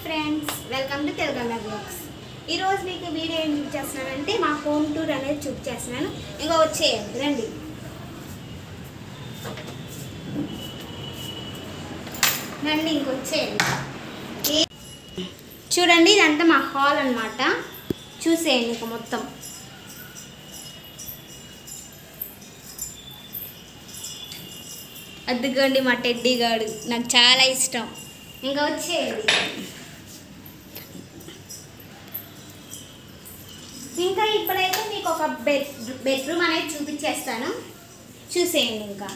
Friends, welcome to Telugamma blogs. ఈరోజు మీకు video ఏం చూపిస్తున్నానంటే మా హోమ్ టూర్ అనేది చూపించేస్తున్నాను. ఇంకా వచ్చేయండి, రండి. రండి, ఇంకొచ్చేయండి. చూడండి, ఇదంతా మా హాల్ అన్నమాట. చూసేయండి ఇంకా మొత్తం. అద్దుకోండి మా టెడ్డీ గాడు, నాకు చాలా ఇష్టం. ఇంకా వచ్చేయండి. ఇంకా ఇప్పుడైతే మీకు ఒక బెడ్రూమ్ అనేది చూపించేస్తాను, చూసేయండి. ఇంకా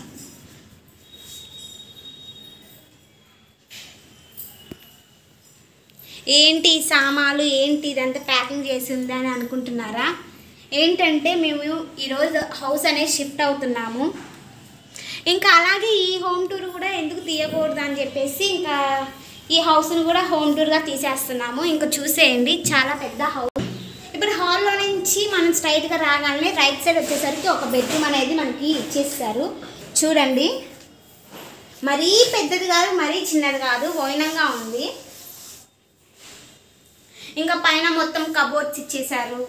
ఏంటి సామాన్లు, ఏంటి ఇదంతా ప్యాకింగ్ చేసి ఉందని అనుకుంటున్నారా? ఏంటంటే మేము ఈరోజు హౌస్ అనేది షిఫ్ట్ అవుతున్నాము. ఇంకా అలాగే ఈ హోమ్ టూర్ కూడా ఎందుకు తీయకూడదు అని చెప్పేసి ఇంకా ఈ హౌస్ను కూడా హోమ్ టూర్గా తీసేస్తున్నాము. ఇంకా చూసేయండి, చాలా పెద్ద హౌస్. ఇప్పుడు హాల్లో నుంచి మనం స్ట్రైట్గా రాగానే రైట్ సైడ్ వచ్చేసరికి ఒక బెడ్రూమ్ అనేది మనకి ఇచ్చేస్తారు. చూడండి, మరీ పెద్దది కాదు, మరీ చిన్నది కాదు, వైనంగా ఉంది. ఇంకా పైన మొత్తం కబోర్డ్స్ ఇచ్చేసారు.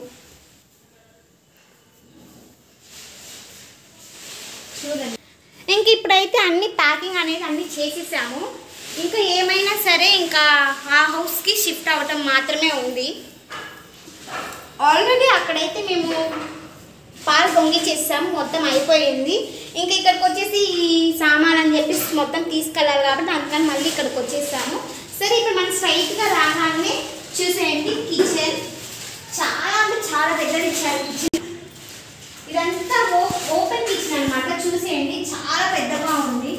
చూడండి, ఇంక ఇప్పుడైతే అన్ని ప్యాకింగ్ అనేది అన్ని చేసేసాము. ఇంకా ఏమైనా సరే ఇంకా ఆ హౌస్కి షిఫ్ట్ అవ్వటం మాత్రమే ఉంది. ఆల్రెడీ అక్కడైతే మేము పాలు పొంగిచ్చేసాము, మొత్తం అయిపోయింది. ఇంకా ఇక్కడికి వచ్చేసి ఈ సామాన్ అని చెప్పేసి మొత్తం తీసుకెళ్ళాలి కాబట్టి అందుకని మళ్ళీ ఇక్కడికి వచ్చేసాము. సరే, ఇప్పుడు మనం స్ట్రైట్గా రాగానే చూసేయండి, కిచెన్ చాలా అంటే చాలా దగ్గర ఇచ్చారు. కిచెన్ ఇదంతా ఓపెన్ కిచెన్ అనమాట. చూసేయండి, చాలా పెద్దగా ఉంది.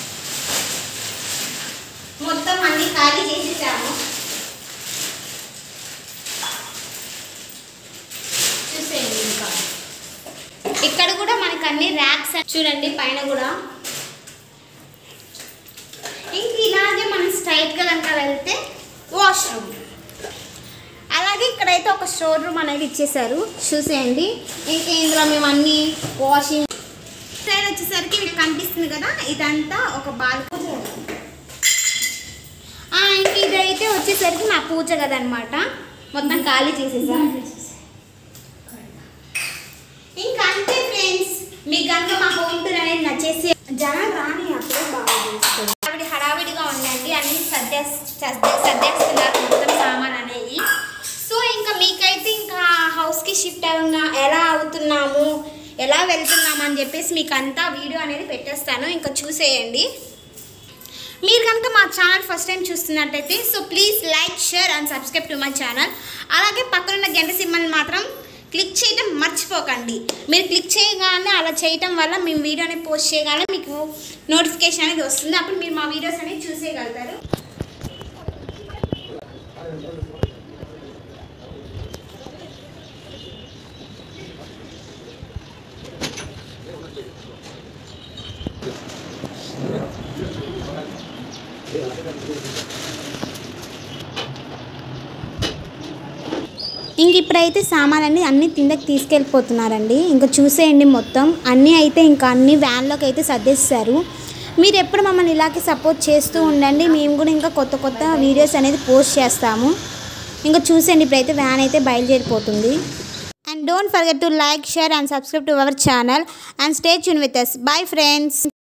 మొత్తం అన్ని ఖాళీ చేసేసాము. చూసేయండి, ఇంకా ఇక్కడ కూడా మనకు అన్ని ర్యాక్స్ చూడండి, పైన కూడా. ఇంక ఇలాగే మనం స్ట్రైట్గా కనుక వెళ్తే వాష్రూమ్, అలాగే ఇక్కడైతే ఒక స్టోర్ రూమ్ అనేది ఇచ్చేసారు. చూసేయండి, ఇంకా ఇందులో మేము అన్ని వాషింగ్ సైడ్ వచ్చేసరికి మీకు కనిపిస్తుంది కదా, ఇదంతా ఒక బాల్కనీ. ఇంక ఇదైతే వచ్చేసరికి మా పూజ గది అనమాట. మొత్తం ఖాళీ చేసేసాం. ఇంకా అంతే ఫ్రెండ్స్, మీకు కనుక మా హోమ్ టూర్ అనేది నచ్చేసి జనం రాని అప్పుడే బాగా చేస్తుంది. హడావిడిగా ఉండండి, అన్ని సర్దేస్తున్నారు మొత్తం సామాన్ అనేది. సో ఇంకా మీకైతే ఇంకా హౌస్కి షిఫ్ట్ అవ్వగా ఎలా అవుతున్నాము, ఎలా వెళ్తున్నాము అని చెప్పేసి మీకు అంతా వీడియో అనేది పెట్టేస్తాను. ఇంకా చూసేయండి. మీరు కనుక మా ఛానల్ ఫస్ట్ టైం చూస్తున్నట్టయితే so please like, share and subscribe to my channel. అలాగే పక్కనున్న గంట సింబల్ మాత్రం క్లిక్ చేయడం మర్చిపోకండి. మీరు క్లిక్ చేయగానే అలా చేయటం వల్ల మేము వీడియో అనేది పోస్ట్ చేయగానే మీకు నోటిఫికేషన్ అనేది వస్తుంది. అప్పుడు మీరు మా వీడియోస్ అనేది చూసేయగలుగుతారు. ఇంక ఇప్పుడైతే సామాన్లన్నీ అన్నీ కిందకి తీసుకెళ్ళిపోతున్నారండి. ఇంకా చూసేయండి, మొత్తం అన్నీ అయితే ఇంకా అన్ని వ్యాన్లోకి అయితే సర్దేస్తారు. మీరు ఎప్పుడు మమ్మల్ని ఇలాగే సపోర్ట్ చేస్తూ ఉండండి, మేము కూడా ఇంకా కొత్త కొత్త వీడియోస్ అనేది పోస్ట్ చేస్తాము. ఇంకా చూసేయండి, ఇప్పుడైతే వ్యాన్ అయితే బయలుదేరిపోతుంది. And don't forget to like, share and subscribe to our channel and stay tune with us. Bye friends.